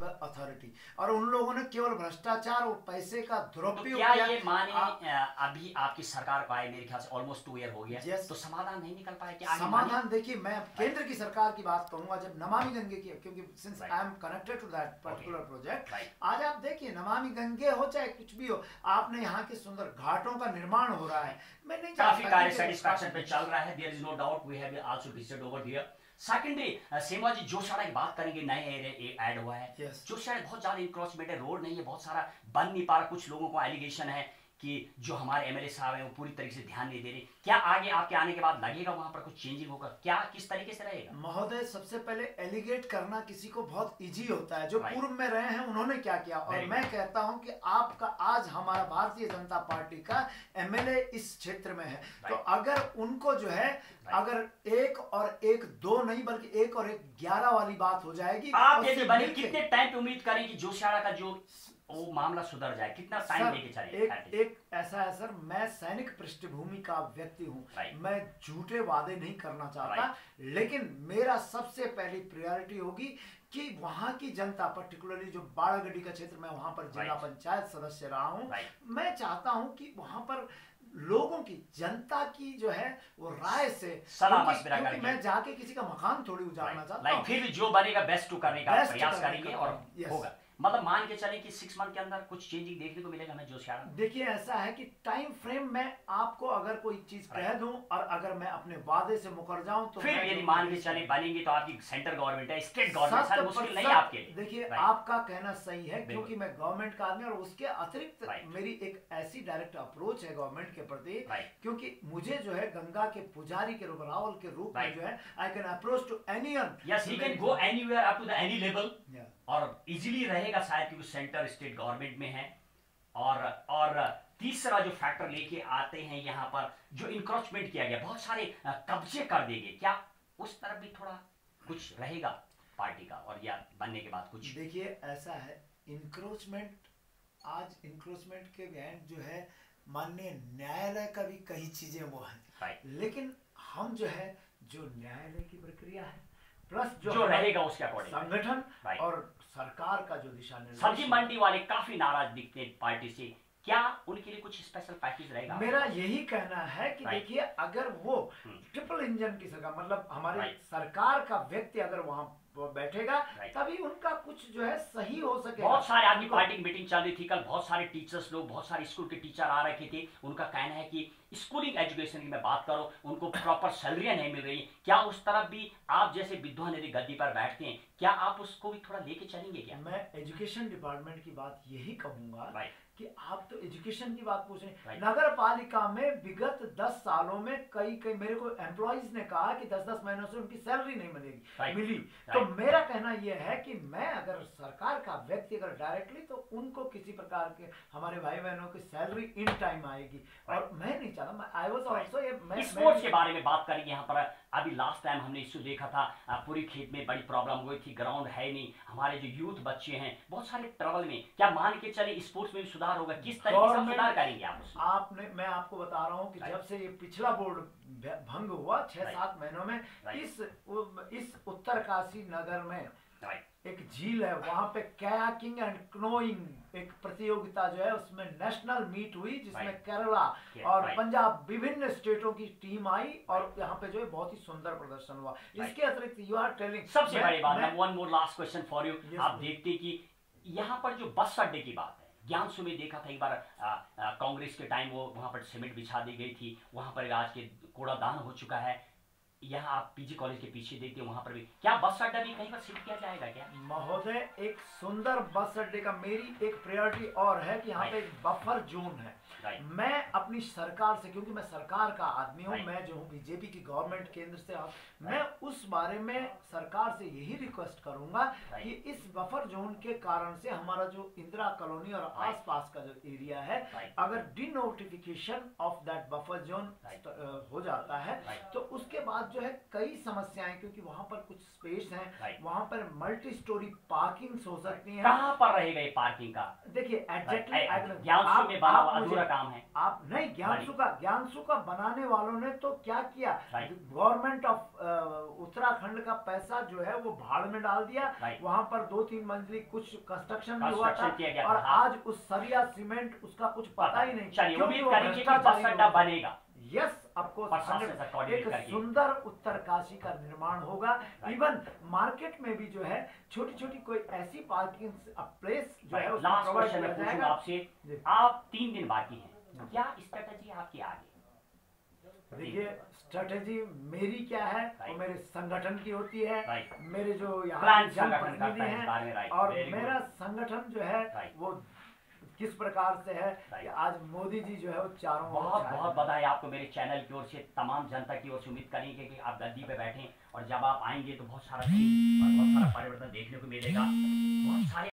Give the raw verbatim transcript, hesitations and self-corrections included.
Authority, और उन लोगों ने केवल भ्रष्टाचार और पैसे का दुरुपयोग क्या किया। ये माने अभी आपकी सरकार को आए मेरे ख्याल से ऑलमोस्ट टू ईयर हो गया, yes. तो समाधान नहीं निकल पाया क्या? समाधान देखिए, मैं केंद्र की सरकार की बात कहूंगा, जब नमामि गंगे की, क्योंकि since I am connected to that particular project, आज आप देखिए नमामि गंगे हो चाहे कुछ भी हो, आपने यहाँ के सुंदर घाटों का निर्माण हो रहा है। मैं नहीं काफी कार्य सेटिस्फैक्शन पे चल रहा है, there is no doubt, we have also visited over here. Secondly सेमा जी जोशियाड़ा की बात करेंगे, नए एरिया ऐड हुआ है yes. जोशियाड़ा बहुत ज्यादा इंक्रोचमेंट है, रोड नहीं है, बहुत सारा बन नहीं पा रहा, कुछ लोगों को एलिगेशन है कि जो हमारे एमएलए साहब हैं वो पूरी तरीके से ध्यान नहीं दे रहे। क्या आगे आपके आने के बाद लगेगा वहां पर कुछ चेंजिंग होगा, क्या किस तरीके से रहेगा? महोदय, सबसे पहले एलिगेट करना किसी को बहुत इजी होता है, जो पूर्व में रहे हैं उन्होंने क्या किया, और मैं कहता हूं कि आपका आज हमारा भारतीय जनता पार्टी का एमएलए इस क्षेत्र में है, तो अगर उनको जो है अगर एक और एक दो नहीं बल्कि एक और एक ग्यारह वाली बात हो जाएगी, आप यदि बने कितने टाइम पे उम्मीद करें कि जोशियाड़ा का जो वो मामला सुधर जाए, कितना टाइम लेके चले? एक, एक ऐसा है सर, मैं सैनिक पृष्ठभूमि का व्यक्ति हूँ, मैं झूठे वादे नहीं करना चाहता, लेकिन मेरा सबसे पहली प्रायोरिटी होगी कि वहां की जनता, पर्टिकुलरली जो बाड़ागढ़ी का क्षेत्र, मैं वहां पर जिला पंचायत सदस्य रहा हूँ, मैं चाहता हूँ कि वहां पर लोगों की, जनता की जो है वो राय से सलाह मशवरा करके, मैं जाके किसी का मकान थोड़ी उजाड़ना चाहता हूँ, फिर भी जो बनेगा बेस्ट टू करने का प्रयास करेंगे और होगा। मतलब मान के चले कि सिक्स मंथ के अंदर कुछ चेंजिंग देखने को मिलेगा हमें जोशियाड़ा? देखिए ऐसा है कि टाइम फ्रेम में आपको अगर कोई चीज कह दूं और अगर मैं अपने वादे से मुकर जाऊं तो फिर यदि मान के चले बनेंगे तो आपकी सेंटर गवर्नमेंट है, स्टेट गवर्नमेंट है, मुश्किल नहीं आपके लिए। देखिए आपका कहना सही है, क्योंकि मैं गवर्नमेंट का आदमी, और उसके अतिरिक्त मेरी एक ऐसी डायरेक्ट अप्रोच है गवर्नमेंट के प्रति, क्योंकि मुझे जो है गंगा के पुजारी के रूप, रावल के रूप में जो है, I can approach to anyone, yes he can go anywhere up to the any level, और इजीली रहेगा शायद क्योंकि सेंटर स्टेट गवर्नमेंट में है। और और तीसरा जो फैक्टर लेके आते हैं यहाँ पर, जो इंक्रोचमेंट किया गया, बहुत सारे कब्जे कर देंगे, क्या उस तरफ भी थोड़ा कुछ रहेगा पार्टी का, और या बनने के बाद कुछ? देखिए ऐसा है, इंक्रोचमेंट, आज इंक्रोचमेंट के बिहाइंड जो है माननीय न्यायालय का भी कई चीजें वो है, लेकिन हम जो है जो न्यायालय की प्रक्रिया है प्लस जो, जो रहेगा उसके अकॉर्डिंग संगठन और सरकार का जो दिशा निर्देश, सब्जी मंडी वाले काफी नाराज दिखते हैं पार्टी से, क्या उनके लिए कुछ स्पेशल पैकेज रहेगा? मेरा यही कहना है कि देखिए अगर वो ट्रिपल इंजन की सरकार, मतलब हमारी सरकार का व्यक्ति अगर वहां बैठेगा तभी उनका कुछ जो है सही हो सके। बहुत सारे आदमी पार्टी की मीटिंग चल रही थी कल, बहुत सारे टीचर्स लोग, बहुत सारे स्कूल के टीचर आ रखे थे, उनका कहना है कि स्कूलिंग एजुकेशन की मैं बात करूं, उनको प्रॉपर सैलरियां नहीं मिल रही। क्या उस तरफ भी आप जैसे विद्वान यदि गद्दी पर बैठते हैं, क्या आप उसको भी थोड़ा लेके चलेंगे? क्या मैं एजुकेशन डिपार्टमेंट की बात यही कहूंगा कि आप तो एजुकेशन की बात पूछ रहे हैं, नगर पालिका में विगत दस सालों में कई कई मेरे को एम्प्लॉइज ने कहा कि दस दस महीनों से उनकी सैलरी नहीं मिलेगी, मिली। तो मेरा कहना यह है कि मैं अगर सरकार का व्यक्ति अगर डायरेक्टली, तो उनको किसी प्रकार के हमारे भाई बहनों की सैलरी इन टाइम आएगी, और मैं नहीं चाहता, मैं आई वाज आल्सो, ये मैं स्पोर्ट्स के बारे में बात करेंगे यहाँ पर। अभी लास्ट टाइम हमने इश्यू देखा था, पूरी खेत में बड़ी प्रॉब्लम हुई थी, ग्राउंड है नहीं, हमारे जो यूथ बच्चे हैं बहुत सारे ट्रबल में, क्या मान के चले स्पोर्ट्स में भी सुधार होगा? किस तरीके से सुधार करेंगे आप? आपने, मैं आपको बता रहा हूँ कि जब से ये पिछला बोर्ड भंग हुआ छह सात महीनों में, इस इस उत्तरकाशी नगर में एक झील है, वहां पे कयाकिंग एंड क्नोइंग एक प्रतियोगिता जो है उसमें नेशनल मीट हुई, जिसमें केरला और पंजाब विभिन्न स्टेटों की टीम आई, और यहाँ पे जो है बहुत ही सुंदर प्रदर्शन हुआ। इसके अतिरिक्त यू आर टेलिंग, सबसे बड़ी बात, one more last question for you, आप देखते कि यहाँ पर जो बस अड्डे की बात है, ज्ञानसू में देखा था एक बार कांग्रेस के टाइम, वो वहां पर सीमेंट बिछा दी गई थी, वहां पर आज के कूड़ादान हो चुका है। यहाँ आप पीजी कॉलेज के पीछे देखते हो, वहां पर भी क्या बस अड्डा भी कहीं पर शिफ्ट किया जाएगा क्या? महोदय, एक सुंदर बस अड्डे का मेरी एक प्रायोरिटी और है कि यहाँ पे एक बफर जोन है। मैं अपनी सरकार से, क्योंकि मैं सरकार का आदमी हूँ, मैं जो हूँ बीजेपी की गवर्नमेंट केंद्र से, मैं उस बारे में सरकार से यही रिक्वेस्ट करूंगा कि इस बफर जोन के कारण से हमारा जो इंदिरा कॉलोनी और आसपास का जो एरिया है, अगर denotification of that buffer zone हो जाता है, तो उसके बाद जो है कई समस्याएं, क्योंकि वहां पर कुछ स्पेस है, Right. वहां पर मल्टी स्टोरी पार्किंग्स हो सकती हैं। कहाँ पर रहेगा ये पार्किंग का? देखिए एग्जैक्टली ज्ञानसू में बना हुआ अधूरा काम है। आप नहीं, ज्ञानसू का ज्ञानसू का बनाने वालों ने तो क्या किया, Right. गवर्नमेंट ऑफ उत्तराखंड का पैसा जो है वो भाड़ में डाल दिया। Right. वहां पर दो तीन मंजिली कुछ कंस्ट्रक्शन भी हुआ Construction किया था, गया और था। आज उस सरिया सीमेंट उसका कुछ पता ही नहीं। चलिए क्योंकि उम्मीद वो करेंगे कि भ्रष्टाचारी बस अड्डा लोग हैं। बनेगा। यस आपको प्रशासन से coordinate एक करके। सुंदर उत्तरकाशी का निर्माण होगा। इवन मार्केट में भी जो है छोटी छोटी कोई ऐसी पार्किंग प्लेस जो है उसको लास्ट प्रोवाइड क्वेश्चन किया मैं पूछूंगा जाएगा। आपसे, आप तीन दिन बाकी हैं, क्या स्ट्रेटजी आपकी आगे? देखिए स्ट्रेटेजी मेरी क्या है और मेरे संगठन की होती है। Right. मेरे जो यहाँ प्लान के संगठन का जनप्रतिनिधि है, इस बारे में, हैं right. और Very good. मेरा संगठन जो है Right. वो किस प्रकार से है Right. कि आज मोदी जी जो है वो चारों ओर बहुत छाए बहुत हैं। बधाई आपको मेरे चैनल की ओर से, तमाम जनता की ओर से। उम्मीद करेंगे कि आप गद्दी पे बैठें और जब आप आएंगे तो बहुत सारा चीज और बहुत सारा परिवर्तन देखने को मिलेगा। बहुत सारे